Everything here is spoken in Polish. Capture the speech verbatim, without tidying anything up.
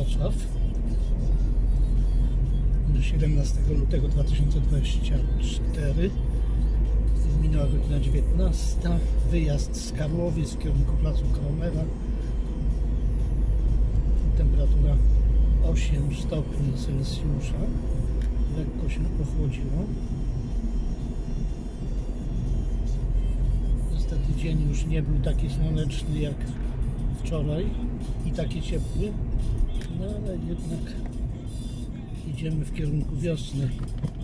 Wrocław, siedemnastego lutego dwa tysiące dwudziestego czwartego. Minęła godzina dziewiętnasta. Wyjazd z Karłowic w kierunku placu Kromera. Temperatura osiem stopni Celsjusza. Lekko się ochłodziło. Niestety dzień już nie był taki słoneczny jak wczoraj i taki ciepły, no ale jednak idziemy w kierunku wiosny.